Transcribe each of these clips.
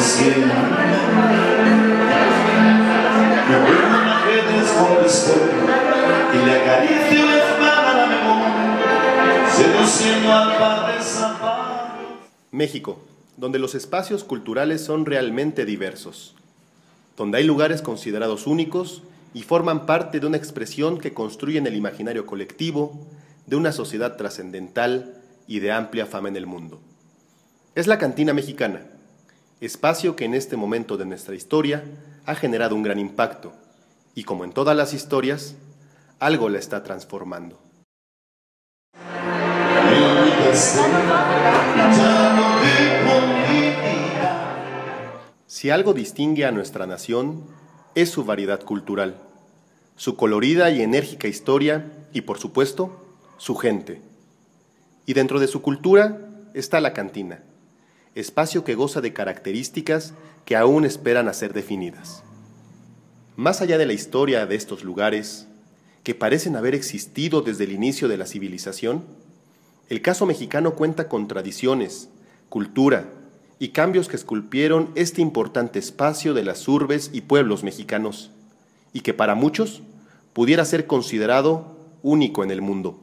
cielo. Me vuelvo imágenes donde estoy y le acaricio la espalda a la memoria, seduciendo al par de zapatos. México, donde los espacios culturales son realmente diversos, donde hay lugares considerados únicos y forman parte de una expresión que construyen el imaginario colectivo de una sociedad trascendental y de amplia fama en el mundo. Es la Cantina Mexicana, espacio que en este momento de nuestra historia ha generado un gran impacto y, como en todas las historias, algo la está transformando. Si algo distingue a nuestra nación, es su variedad cultural, su colorida y enérgica historia y, por supuesto, su gente. Y dentro de su cultura está la cantina, espacio que goza de características que aún esperan a ser definidas. Más allá de la historia de estos lugares, que parecen haber existido desde el inicio de la civilización, el caso mexicano cuenta con tradiciones, cultura y cambios que esculpieron este importante espacio de las urbes y pueblos mexicanos, y que para muchos pudiera ser considerado único en el mundo.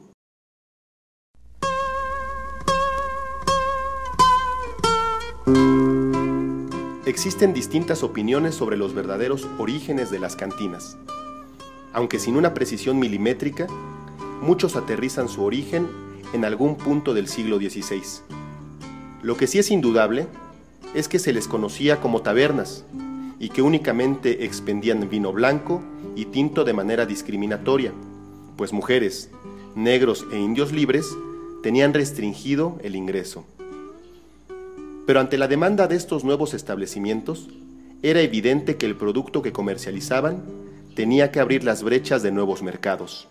Existen distintas opiniones sobre los verdaderos orígenes de las cantinas. Aunque sin una precisión milimétrica, muchos aterrizan su origen en algún punto del siglo XVI. Lo que sí es indudable es que se les conocía como tabernas y que únicamente expendían vino blanco y tinto de manera discriminatoria, pues mujeres, negros e indios libres tenían restringido el ingreso. Pero ante la demanda de estos nuevos establecimientos, era evidente que el producto que comercializaban tenía que abrir las brechas de nuevos mercados.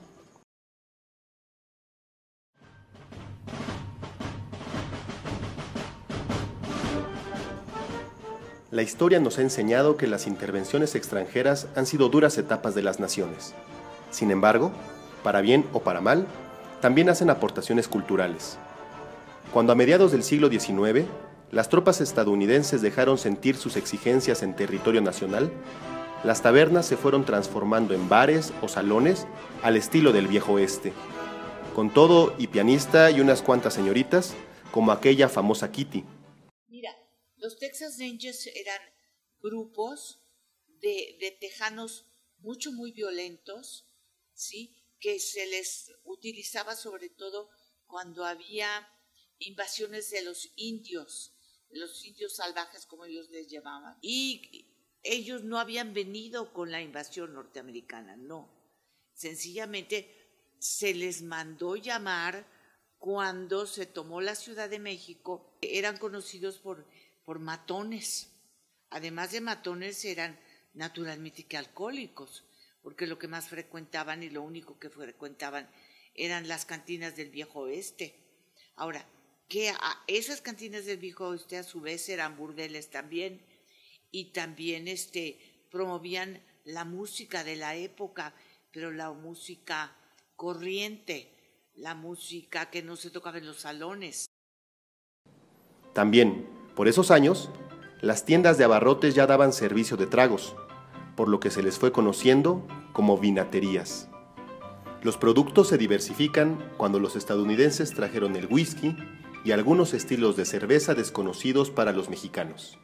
La historia nos ha enseñado que las intervenciones extranjeras han sido duras etapas de las naciones. Sin embargo, para bien o para mal, también hacen aportaciones culturales. Cuando a mediados del siglo XIX, las tropas estadounidenses dejaron sentir sus exigencias en territorio nacional, las tabernas se fueron transformando en bares o salones al estilo del Viejo Oeste, con todo y pianista y unas cuantas señoritas, como aquella famosa Kitty. Mira, los Texas Rangers eran grupos de tejanos muy violentos, ¿sí? Que se les utilizaba sobre todo cuando había invasiones de los indios salvajes, como ellos les llamaban. Y ellos no habían venido con la invasión norteamericana, no. Sencillamente se les mandó llamar cuando se tomó la Ciudad de México. Eran conocidos por matones. Además de matones, eran naturalmente que alcohólicos, porque lo que más frecuentaban y lo único que frecuentaban eran las cantinas del Viejo Oeste. Ahora, que a esas cantinas del Viejo Oeste a su vez eran burdeles también, y también promovían la música de la época, pero la música corriente, la música que no se tocaba en los salones. También, por esos años, las tiendas de abarrotes ya daban servicio de tragos, por lo que se les fue conociendo como vinaterías. Los productos se diversifican cuando los estadounidenses trajeron el whisky y algunos estilos de cerveza desconocidos para los mexicanos.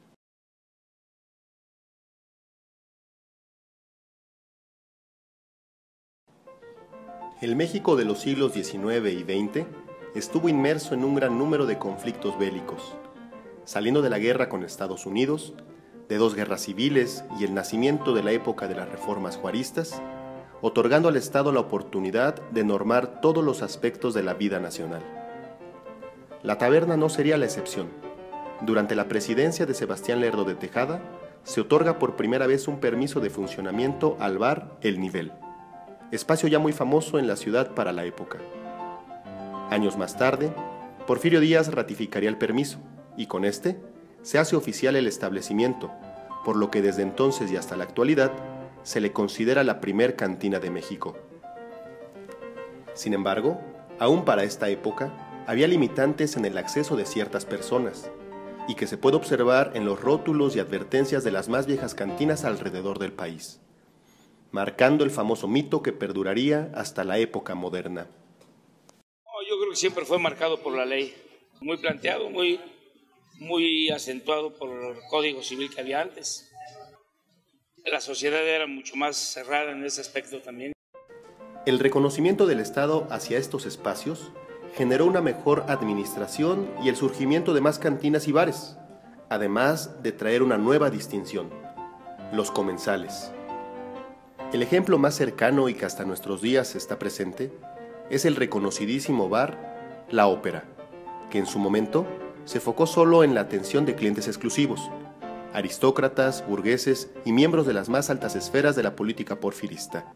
El México de los siglos XIX y XX estuvo inmerso en un gran número de conflictos bélicos, saliendo de la guerra con Estados Unidos, de 2 guerras civiles y el nacimiento de la época de las reformas juaristas, otorgando al Estado la oportunidad de normar todos los aspectos de la vida nacional. La taberna no sería la excepción. Durante la presidencia de Sebastián Lerdo de Tejada, se otorga por primera vez un permiso de funcionamiento al bar El Nivel, espacio ya muy famoso en la ciudad para la época. Años más tarde, Porfirio Díaz ratificaría el permiso, y con este se hace oficial el establecimiento, por lo que desde entonces y hasta la actualidad se le considera la primer cantina de México. Sin embargo, aún para esta época, había limitantes en el acceso de ciertas personas, y que se puede observar en los rótulos y advertencias de las más viejas cantinas alrededor del país, marcando el famoso mito que perduraría hasta la época moderna. Yo creo que siempre fue marcado por la ley, muy planteado, muy acentuado por el Código Civil que había antes. La sociedad era mucho más cerrada en ese aspecto también. El reconocimiento del Estado hacia estos espacios generó una mejor administración y el surgimiento de más cantinas y bares, además de traer una nueva distinción: los comensales. El ejemplo más cercano y que hasta nuestros días está presente es el reconocidísimo bar La Ópera, que en su momento se enfocó solo en la atención de clientes exclusivos, aristócratas, burgueses y miembros de las más altas esferas de la política porfirista.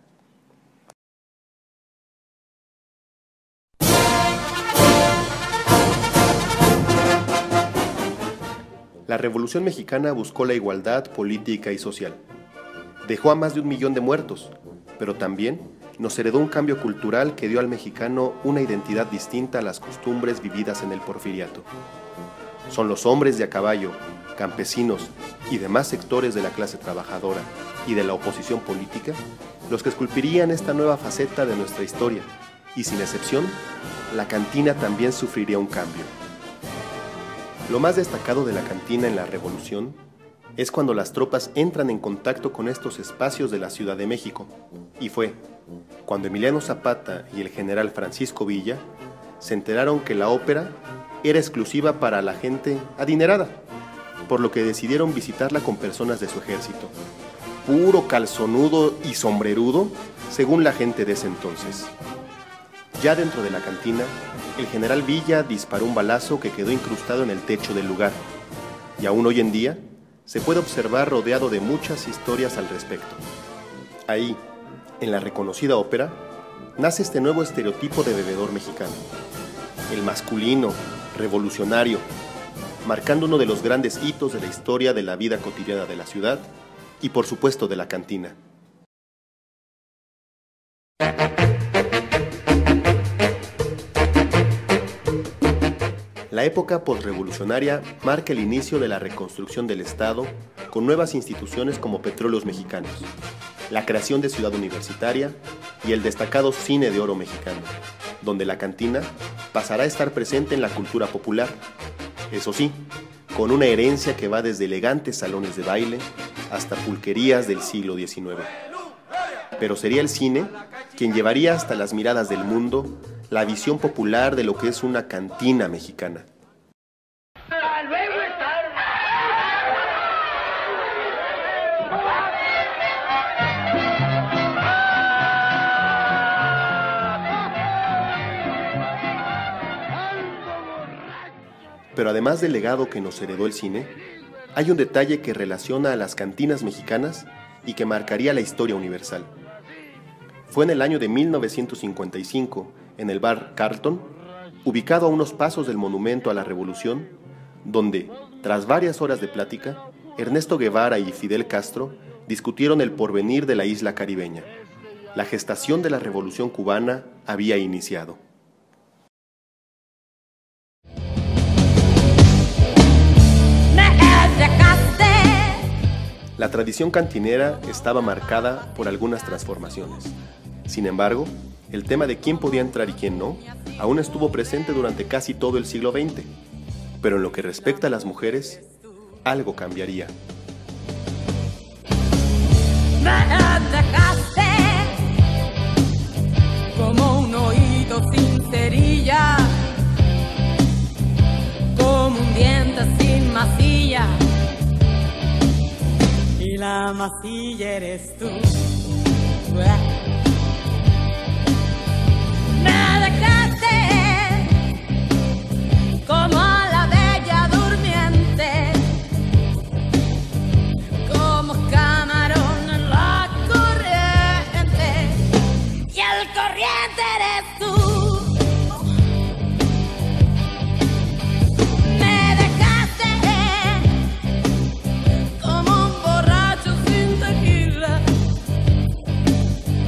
La Revolución Mexicana buscó la igualdad política y social. Dejó a más de 1 millón de muertos, pero también nos heredó un cambio cultural que dio al mexicano una identidad distinta a las costumbres vividas en el porfiriato. Son los hombres de a caballo, campesinos y demás sectores de la clase trabajadora y de la oposición política los que esculpirían esta nueva faceta de nuestra historia, y sin excepción, la cantina también sufriría un cambio. Lo más destacado de la cantina en la Revolución es cuando las tropas entran en contacto con estos espacios de la Ciudad de México, y fue cuando Emiliano Zapata y el general Francisco Villa se enteraron que la ópera era exclusiva para la gente adinerada, por lo que decidieron visitarla con personas de su ejército. Puro calzonudo y sombrerudo, según la gente de ese entonces. Ya dentro de la cantina, el general Villa disparó un balazo que quedó incrustado en el techo del lugar, y aún hoy en día se puede observar rodeado de muchas historias al respecto. Ahí, en la reconocida ópera, nace este nuevo estereotipo de bebedor mexicano, el masculino, revolucionario, marcando uno de los grandes hitos de la historia de la vida cotidiana de la ciudad y por supuesto de la cantina. La época postrevolucionaria marca el inicio de la reconstrucción del Estado con nuevas instituciones como Petróleos Mexicanos, la creación de Ciudad Universitaria y el destacado Cine de Oro Mexicano, donde la cantina pasará a estar presente en la cultura popular, eso sí, con una herencia que va desde elegantes salones de baile hasta pulquerías del siglo XIX. Pero sería el cine quien llevaría hasta las miradas del mundo la visión popular de lo que es una cantina mexicana. Pero además del legado que nos heredó el cine, hay un detalle que relaciona a las cantinas mexicanas y que marcaría la historia universal. Fue en el año de 1955, en el bar Carlton, ubicado a unos pasos del Monumento a la Revolución, donde, tras varias horas de plática, Ernesto Guevara y Fidel Castro discutieron el porvenir de la isla caribeña. La gestación de la Revolución cubana había iniciado. La tradición cantinera estaba marcada por algunas transformaciones. Sin embargo, el tema de quién podía entrar y quién no, aún estuvo presente durante casi todo el siglo XX. Pero en lo que respecta a las mujeres, algo cambiaría. Me dejaste como un oído sin cerilla, como un diente sin masilla, y la masilla eres tú. Me dejaste como a la bella durmiente, como camarón en la corriente, y el corriente eres tú. Me dejaste como un borracho sin tequila,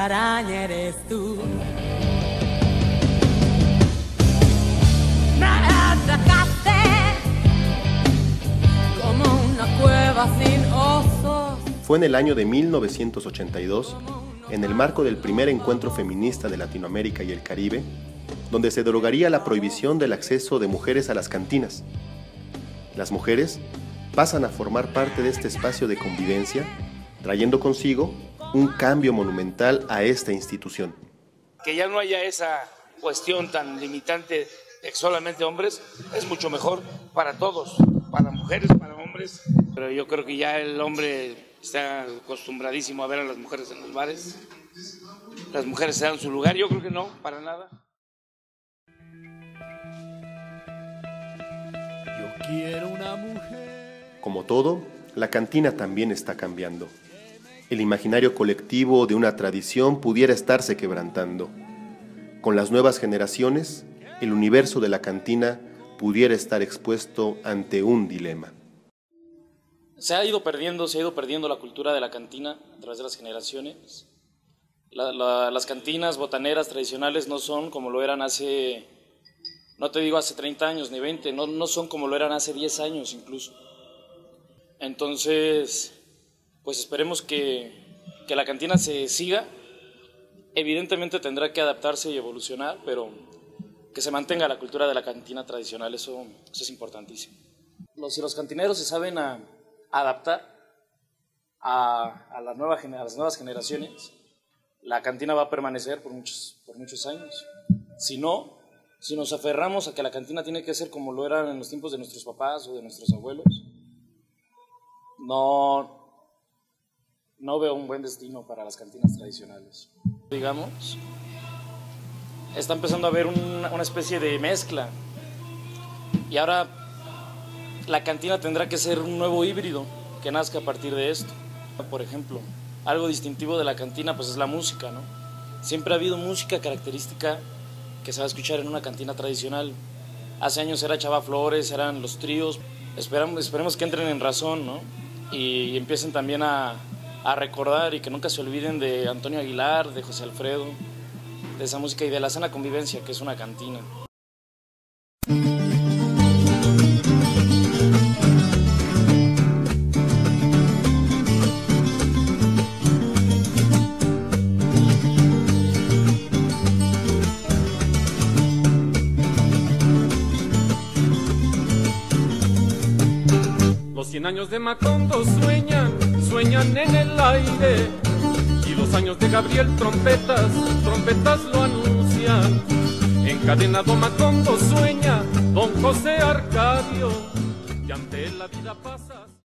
araña eres tú. Me atracaste como una cueva sin osos. Fue en el año de 1982, en el marco del primer encuentro feminista de Latinoamérica y el Caribe, donde se derogaría la prohibición del acceso de mujeres a las cantinas. Las mujeres pasan a formar parte de este espacio de convivencia, trayendo consigo un cambio monumental a esta institución. Que ya no haya esa cuestión tan limitante de solamente hombres, es mucho mejor para todos, para mujeres, para hombres. Pero yo creo que ya el hombre está acostumbradísimo a ver a las mujeres en los bares. Las mujeres se dan su lugar, yo creo que no, para nada. Yo quiero una mujer. Como todo, la cantina también está cambiando. El imaginario colectivo de una tradición pudiera estarse quebrantando. Con las nuevas generaciones, el universo de la cantina pudiera estar expuesto ante un dilema. Se ha ido perdiendo la cultura de la cantina a través de las generaciones. Las cantinas botaneras tradicionales no son como lo eran hace, no te digo hace 30 años ni 20, no son como lo eran hace 10 años incluso. Entonces, pues esperemos que la cantina se siga. Evidentemente tendrá que adaptarse y evolucionar, pero que se mantenga la cultura de la cantina tradicional, eso es importantísimo. Si los cantineros se saben adaptar a las nuevas generaciones, la cantina va a permanecer por muchos años. Si nos aferramos a que la cantina tiene que ser como lo eran en los tiempos de nuestros papás o de nuestros abuelos, no veo un buen destino para las cantinas tradicionales. Digamos, está empezando a haber una especie de mezcla y ahora la cantina tendrá que ser un nuevo híbrido que nazca a partir de esto. Por ejemplo, algo distintivo de la cantina pues es la música, ¿no? Siempre ha habido música característica que se va a escuchar en una cantina tradicional. Hace años era Chava Flores, eran los tríos. Esperemos que entren en razón, ¿no? Y empiecen también a recordar y que nunca se olviden de Antonio Aguilar, de José Alfredo, de esa música y de la sana convivencia que es una cantina. Los 100 años de Macondo sueñan en el aire. Y los años de Gabriel trompetas lo anuncian. Encadenado Macondo sueña, don José Arcadio. Y ante él la vida pasa.